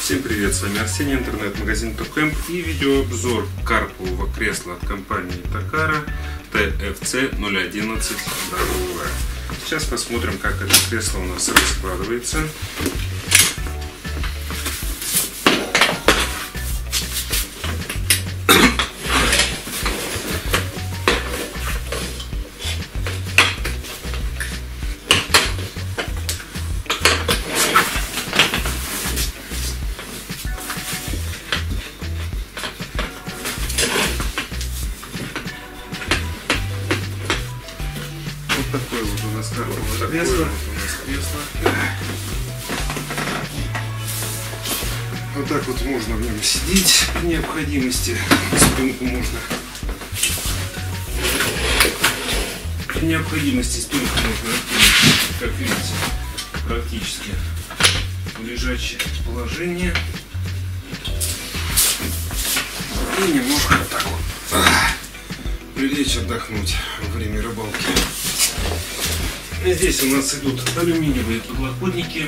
Всем привет, с вами Арсений, интернет-магазин Токэмп и видеообзор карпового кресла от компании Takara TFC011 W. Сейчас посмотрим, как это кресло у нас раскладывается. Такое вот у нас карповое кресло. Вот так вот можно в нем сидеть при необходимости. Спинку можно. При необходимости спинку можно откинуть, как видите, практически в лежачее положение. И немножко вот так вот прилечь, отдохнуть во время рыбалки. Здесь у нас идут алюминиевые подлокотники.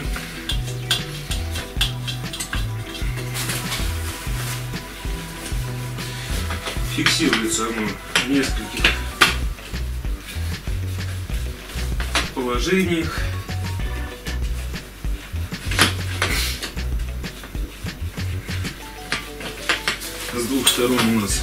Фиксируется оно в нескольких положениях. С двух сторон у нас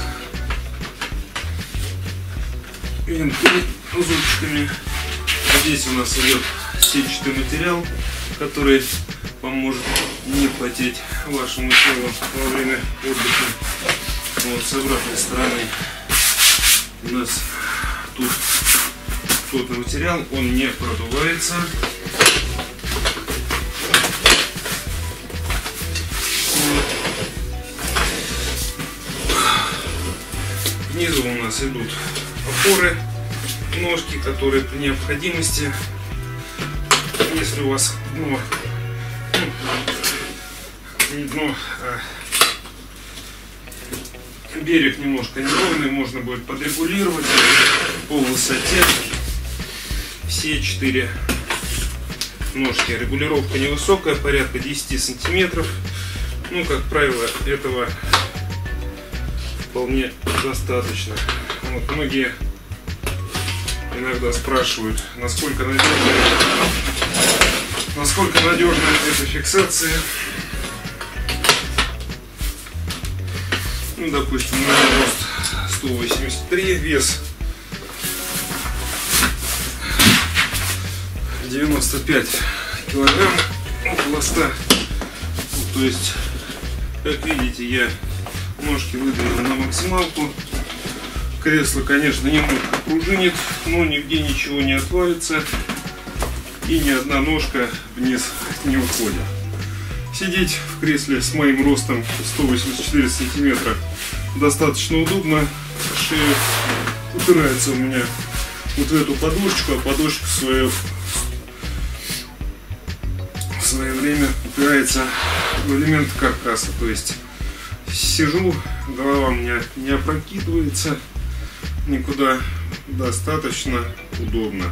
винты зубчиками. Здесь у нас идет сетчатый материал, который поможет не потеть вашему телу во время отдыха. Вот с обратной стороны у нас тут плотный материал, он не продувается. Вот. Внизу у нас идут опоры, ножки, которые при необходимости, если у вас берег немножко неровный, можно будет подрегулировать по высоте все 4 ножки. Регулировка невысокая, порядка 10 сантиметров. Ну, как правило, этого вполне достаточно. Вот, многие иногда спрашивают, насколько надежна эта фиксация. Ну, допустим, у меня рост 183, вес 95 килограмм, около 100. То есть, как видите, я ножки выдвинул на максималку. Кресло, конечно, немного пружинит, но нигде ничего не отвалится и ни одна ножка вниз не уходит. Сидеть в кресле с моим ростом 184 сантиметра достаточно удобно. Шея упирается у меня вот в эту подушечку, а подушечка в свое время упирается в элемент каркаса. То есть сижу, голова у меня не опрокидывается никуда, достаточно удобно.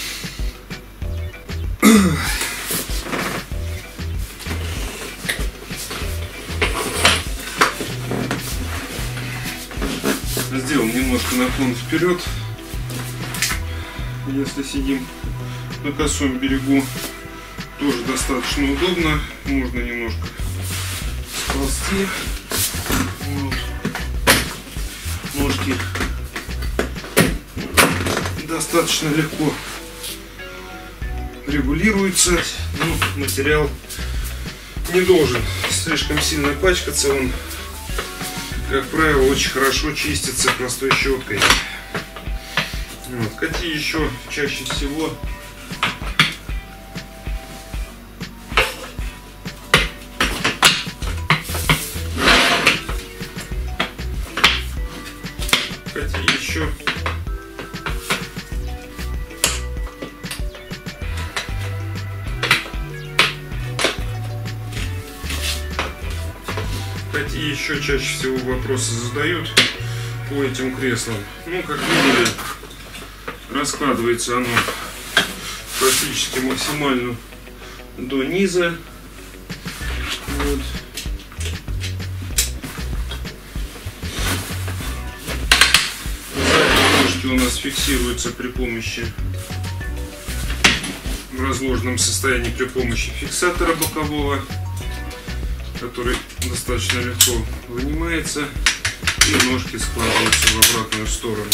Сделал немножко наклон вперед, если сидим на косом берегу, тоже достаточно удобно. Можно немножко сползти. Вот. Ножки достаточно легко регулируются. Ну, материал не должен слишком сильно пачкаться. Он, как правило, очень хорошо чистится простой щеткой. Вот. Какие еще чаще всего Какие еще чаще всего вопросы задают по этим креслам? Ну, как видели, раскладывается оно практически максимально до низа. Вот. Ножки у нас фиксируются при помощи, в разложенном состоянии при помощи фиксатора бокового, который достаточно легко вынимается, и ножки складываются в обратную сторону.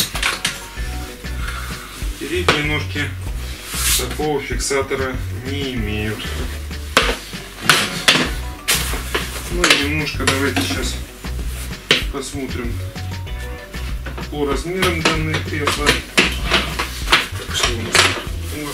Передние ножки такого фиксатора не имеют. Ну и немножко давайте сейчас посмотрим по размерам данные кресла. Так, что у нас? Вот.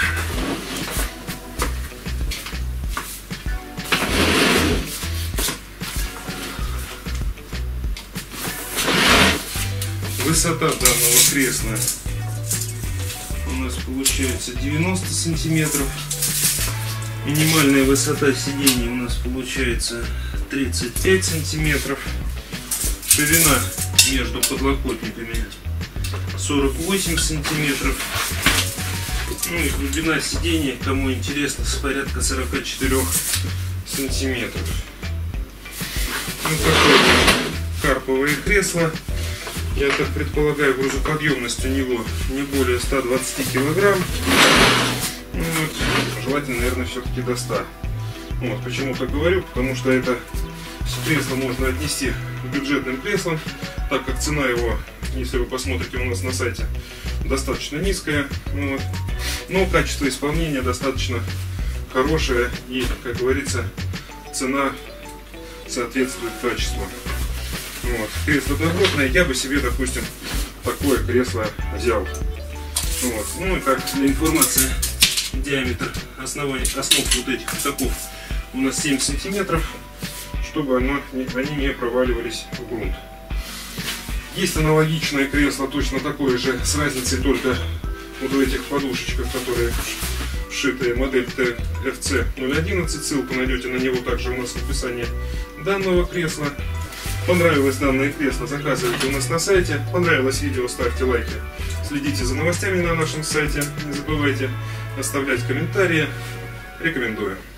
Высота данного кресла у нас получается 90 сантиметров. Минимальная высота сидений у нас получается 35 сантиметров. Ширина между подлокотниками 48 сантиметров. Ну и глубина сидения, кому интересно, с порядка 44 сантиметров. Ну, такое карповое кресло. Я так предполагаю, грузоподъемность у него не более 120 килограмм. Ну, вот, желательно, наверное, все-таки до 100. Вот, почему так говорю? Потому что это кресло можно отнести к бюджетным креслам, так как цена его, если вы посмотрите у нас на сайте, достаточно низкая. Вот. Но качество исполнения достаточно хорошее и, как говорится, цена соответствует качеству. Вот. Кресло добротное, я бы себе, допустим, такое кресло взял. Вот. Ну и так, для информации, диаметр основ вот этих пятаков у нас 7 сантиметров, чтобы они не проваливались в грунт. Есть аналогичное кресло, точно такое же, с разницей только вот в этих подушечках, которые вшитые, модель TFC011. Ссылку найдете на него также у нас в описании данного кресла. Понравилось данное кресло, заказывайте у нас на сайте. Понравилось видео, ставьте лайки. Следите за новостями на нашем сайте. Не забывайте оставлять комментарии. Рекомендую.